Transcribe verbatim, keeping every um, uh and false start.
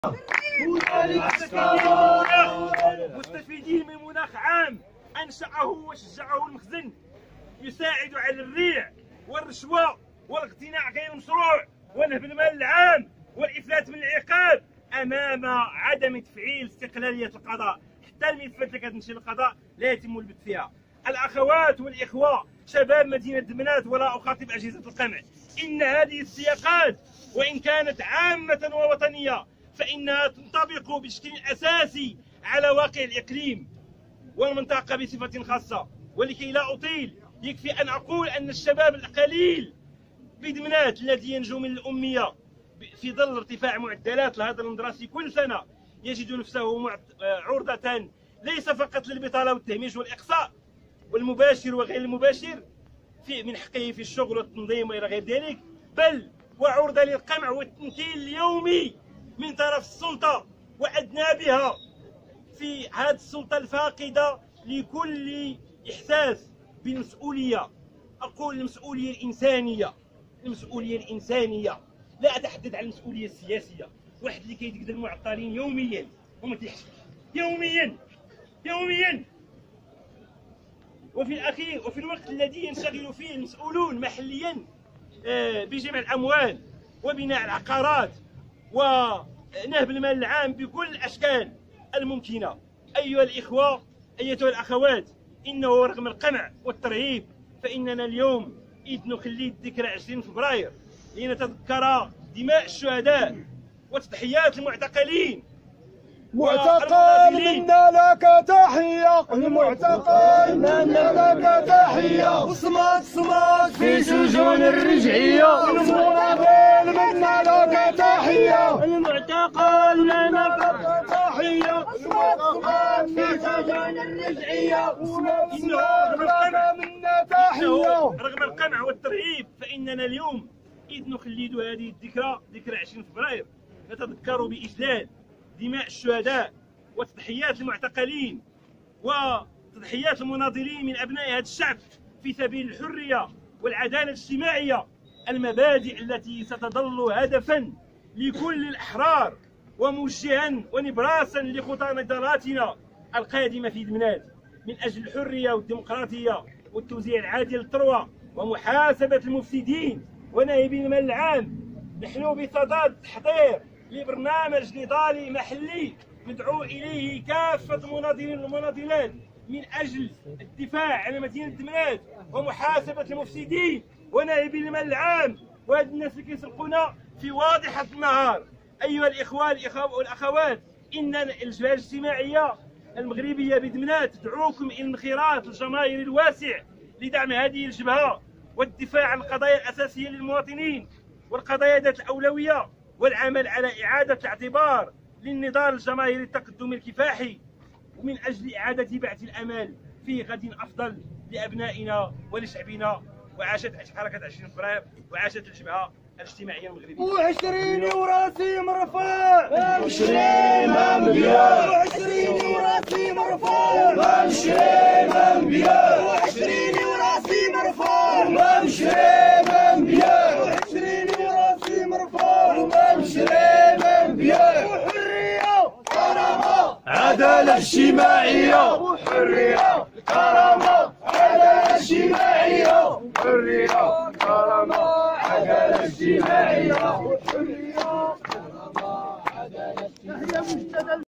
مستفيدين من مناخ عام أنشأه وشجعه المخزن يساعد على الريع والرشوة والاقتناع غير مشروع ونهب المال العام والإفلات من العقاب أمام عدم تفعيل استقلالية القضاء. حتى الملفات اللي كتمشي للقضاء لا يتم البت فيها. الأخوات والإخوة شباب مدينة دمناط ولا أخاطب أجهزة القمع، إن هذه السياقات وإن كانت عامة ووطنية فإنها تنطبق بشكل أساسي على واقع الإقليم والمنطقة بصفة خاصة. ولكي لا أطيل يكفي أن أقول أن الشباب القليل بدمناط الذي ينجو من الأمية في ظل ارتفاع معدلات الهدر الدراسي كل سنة يجد نفسه عرضة ليس فقط للبطالة والتهميش والإقصاء والمباشر وغير المباشر في من حقه في الشغل والتنظيم وإلى غير ذلك، بل وعرضة للقمع والتنكيل اليومي من طرف السلطة وأذنابها في هذه السلطة الفاقدة لكل إحساس بالمسؤولية. أقول المسؤولية الإنسانية، المسؤولية الإنسانية، لا أتحدث عن المسؤولية السياسية. واحد اللي كيدقد المعطلين يوميا وما تيحشمش يوميا يوميا وفي الأخير وفي الوقت الذي ينشغل فيه المسؤولون محليا بجمع الأموال وبناء العقارات ونهب المال العام بكل الأشكال الممكنة. أيها الإخوة أيتها الأخوات، إنه رغم القمع والترهيب فإننا اليوم إذ نخلي ذكرى عشرين فبراير لنتذكر دماء الشهداء وتضحيات المعتقلين. معتقل منا لك تحية، المعتقل منا لك تحية، وصمت صمت في سجون الرجعية، المعتقل منا لك تحية، المعتقل منا لك تحية، وصمت صمت في سجون الرجعية، إنه منا تحية. رغم القمع والترهيب فإننا اليوم إذ نخلد هذه الذكرى ذكرى عشرين فبراير نتذكر بإجلال دماء الشهداء وتضحيات المعتقلين وتضحيات المناضلين من أبناء هذا الشعب في سبيل الحرية والعدالة الاجتماعية، المبادئ التي ستظل هدفا لكل الأحرار وموجها ونبراسا لخطى نضالاتنا القادمة في دمناط من أجل الحرية والديمقراطية والتوزيع العادل للثروة ومحاسبة المفسدين وناهبين المال العام. نحن بصدد تحضير لبرنامج نضالي محلي ندعو إليه كافة المناضلين والمناضلات من أجل الدفاع عن مدينة دمناط ومحاسبة المفسدين وناهبين المال العام وهاد الناس اللي كيسرقونا في واضحة النهار. أيها الإخوان والأخوات، إن الجبهة الاجتماعية المغربية بدمناط تدعوكم إلى انخراط الجماهير الواسع لدعم هذه الجبهة والدفاع عن القضايا الأساسية للمواطنين والقضايا ذات الأولوية والعمل على إعادة الاعتبار للنضال الجماهيري التقدمي الكفاحي ومن أجل إعادة بعث الأمل في غد أفضل لأبنائنا ولشعبنا. وعاشت حركة عشرين فبراير وعاشت الجبهة الاجتماعية المغربية. وعشرين وراسي مرفوع، وعشرين أنبياء، وعشرين وراسي مرفوع، وعشرين أنبياء، وعشرين وراسي مرفوع، وعشرين أنبياء، وعشرين وراسي مرفوع، وعشرين أنبياء، وحرية كرامة عدالة اجتماعية، وحرية كرامة عدالة اجتماعية، حرية كرامة عدالة اجتماعية، وحرية كرامة عدالة اجتماعية.